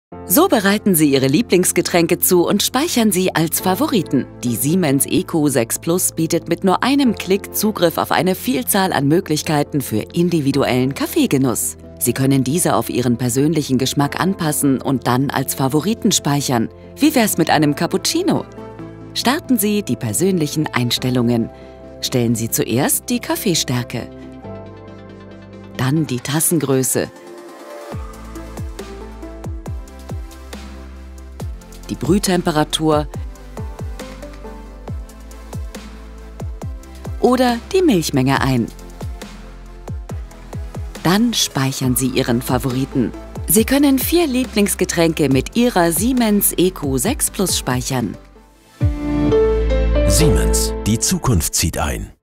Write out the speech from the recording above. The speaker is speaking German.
So bereiten Sie Ihre Lieblingsgetränke zu und speichern sie als Favoriten. Die Siemens ECO 6 Plus bietet mit nur einem Klick Zugriff auf eine Vielzahl an Möglichkeiten für individuellen Kaffeegenuss. Sie können diese auf Ihren persönlichen Geschmack anpassen und dann als Favoriten speichern. Wie wär's mit einem Cappuccino? Starten Sie die persönlichen Einstellungen. Stellen Sie zuerst die Kaffeestärke, dann die Tassengröße, die Brühtemperatur oder die Milchmenge ein. Dann speichern Sie Ihren Favoriten. Sie können 4 Lieblingsgetränke mit Ihrer Siemens ECO 6 Plus speichern. Siemens, die Zukunft zieht ein.